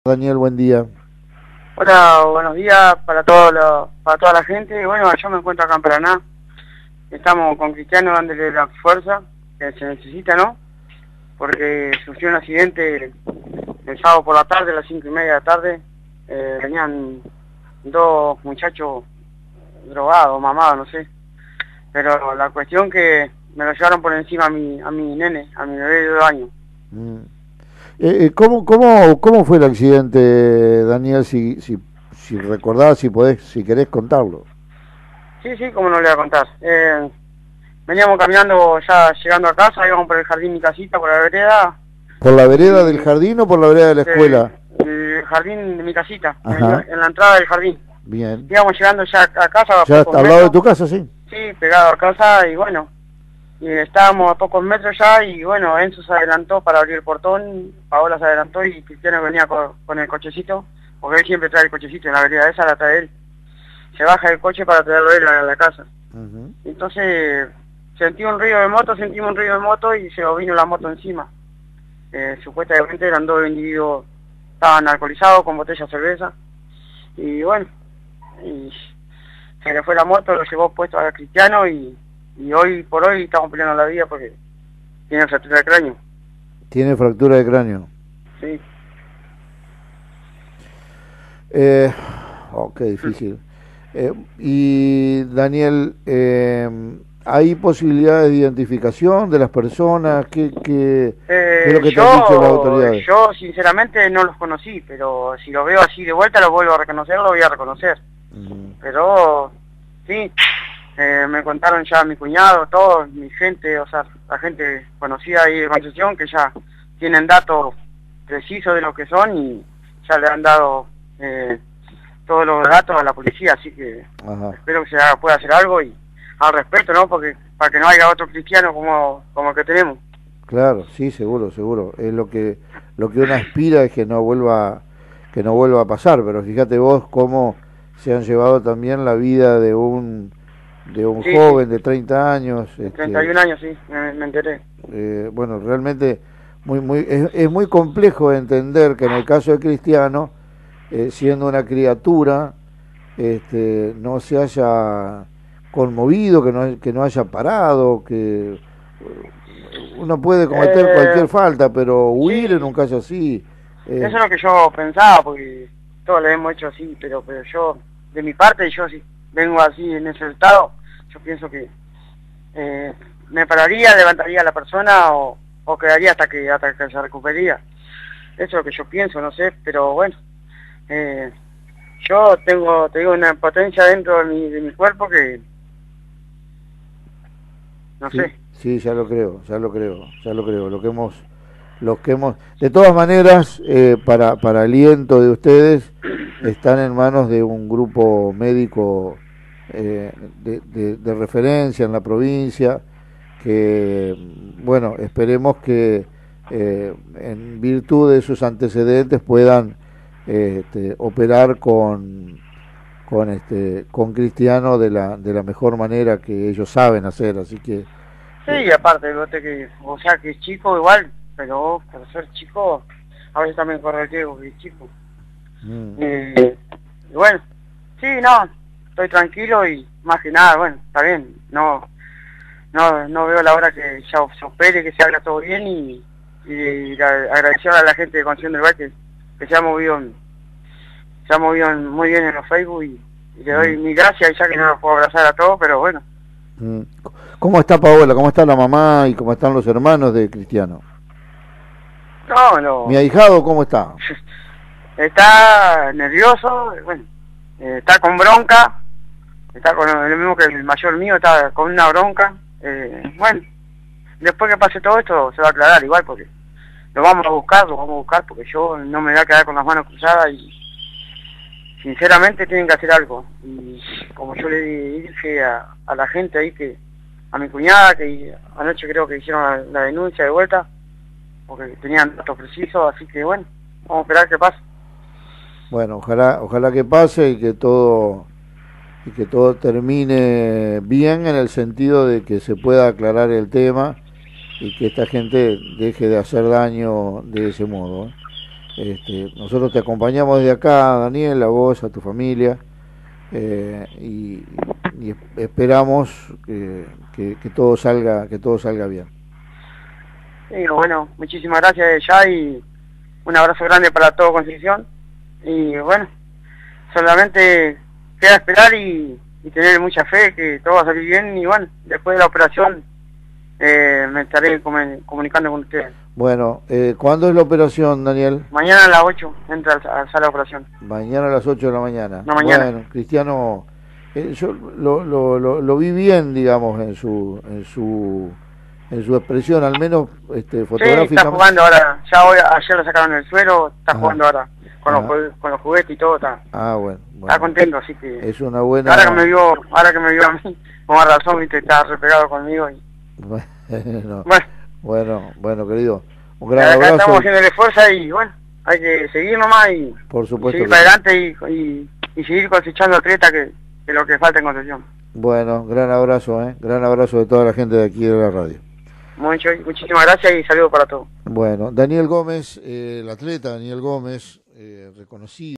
Daniel, buen día. Hola, buenos días para para toda la gente. Bueno, yo me encuentro acá en Paraná. Estamos con Cristiano dándole la fuerza que se necesita, ¿no? Porque sufrió un accidente el sábado por la tarde, a las 5:30 de la tarde. Venían dos muchachos drogados, mamados, no sé. Pero la cuestión que me lo llevaron por encima a mi nene, a mi bebé de 2 años. ¿Cómo fue el accidente, Daniel? Si recordás, si querés contarlo. Sí, como no le voy a contar. Veníamos caminando ya llegando a casa, íbamos por el jardín de mi casita, por la vereda. ¿Por la vereda del jardín o por la vereda de la escuela? El jardín de mi casita, Ajá. en la entrada del jardín. Bien. Íbamos llegando ya a casa. ¿Ya al lado de tu casa, sí? Sí, pegado a casa y bueno. Y estábamos a pocos metros ya y bueno, Enzo se adelantó para abrir el portón, Paola se adelantó y Cristiano venía con el cochecito, porque él siempre trae el cochecito en la vereda esa, la trae él. Se baja del coche para traerlo él a la casa. Entonces sentimos un ruido de moto y se nos vino la moto encima. Supuestamente eran dos individuos, estaban alcoholizados con botella de cerveza y bueno, y se le fue la moto, lo llevó puesto a Cristiano y hoy por hoy estamos peleando la vida porque tiene fractura de cráneo. ¿Tiene fractura de cráneo? Sí. Qué difícil. Y Daniel, ¿hay posibilidades de identificación de las personas? ¿Qué es lo que te han dicho las autoridades? Yo sinceramente no los conocí, pero si los veo así de vuelta los vuelvo a reconocer, los voy a reconocer. Pero sí, me contaron ya mi cuñado, todos, mi gente, o sea, la gente conocida ahí de Concepción, que ya tienen datos precisos de lo que son y ya le han dado todos los datos a la policía, así que espero que pueda hacer algo y al respecto, ¿no? Porque para que no haya otro cristiano como el que tenemos. Claro, sí, seguro. Es lo que uno aspira es que no vuelva a pasar, pero fíjate vos cómo se han llevado también la vida de un joven de 30 años. 31 años, sí, me enteré. Bueno, realmente es muy complejo entender que en el caso de Cristiano, siendo una criatura, no se haya conmovido, que no haya parado, que uno puede cometer cualquier falta, pero huir en un caso así... Eso es lo que yo pensaba, porque todos lo hemos hecho así, pero yo, de mi parte, yo si vengo así en ese estado, yo pienso que me pararía, levantaría a la persona o quedaría hasta que se recuperaría. Eso es lo que yo pienso, no sé, pero bueno, yo tengo una potencia dentro de mi cuerpo que no sé. Sí, ya lo creo. Lo que hemos de todas maneras, para aliento de ustedes, están en manos de un grupo médico de referencia en la provincia, que bueno, esperemos que en virtud de sus antecedentes puedan operar con Cristiano de la mejor manera que ellos saben hacer, así que sí, aparte, o sea que es chico igual, pero por ser chico a veces también corre el riesgo que es chico. Y bueno, sí, no, estoy tranquilo y más que nada, bueno, está bien, no veo la hora que ya se opere, que se haga todo bien y agradecer a la gente de Concepción del Valle que se ha movido muy bien en los Facebook y le doy mi gracias, ya que no los puedo abrazar a todos, pero bueno. ¿Cómo está Paola? ¿Cómo está la mamá? ¿Y cómo están los hermanos de Cristiano? No. ¿Mi ahijado cómo está? Está nervioso, bueno, está con bronca, está con lo mismo que el mayor mío, está con una bronca. Bueno, después que pase todo esto se va a aclarar igual, porque lo vamos a buscar porque yo no me voy a quedar con las manos cruzadas y sinceramente tienen que hacer algo. Y como yo le dije a la gente ahí, a mi cuñada, que anoche creo que hicieron la denuncia de vuelta, porque tenían datos precisos, así que bueno, vamos a esperar que pase. Bueno, ojalá que pase y que todo termine bien, en el sentido de que se pueda aclarar el tema y que esta gente deje de hacer daño de ese modo. Nosotros te acompañamos desde acá, Daniel, a vos, a tu familia, y esperamos que todo salga bien. Sí, bueno, muchísimas gracias ya y un abrazo grande para todo Concepción. Y bueno, solamente queda esperar y tener mucha fe que todo va a salir bien. Y bueno, después de la operación me estaré comunicando con ustedes. Bueno, ¿cuándo es la operación, Daniel? Mañana a las 8 entra a la sala de operación. Mañana a las 8 de la mañana. No, mañana. Bueno, Cristiano, yo lo vi bien, digamos, en su expresión, al menos fotográficamente. Sí, está jugando ahora. Ayer lo sacaron del suelo, está jugando ahora con los juguetes y todo. Está bueno. Está contento, así que es una buena. Ahora que me vio a mí, con más razón, viste, está repegado conmigo. Bueno, querido, un gran abrazo. Acá estamos haciendo el esfuerzo y bueno, hay que seguir nomás y por supuesto seguir para adelante y seguir cosechando atletas que es lo que falta en Concepción. Bueno, gran abrazo de toda la gente de aquí de la radio. Muchísimas gracias y saludos para todos. Bueno, Daniel Gómez, el atleta Daniel Gómez, reconocido.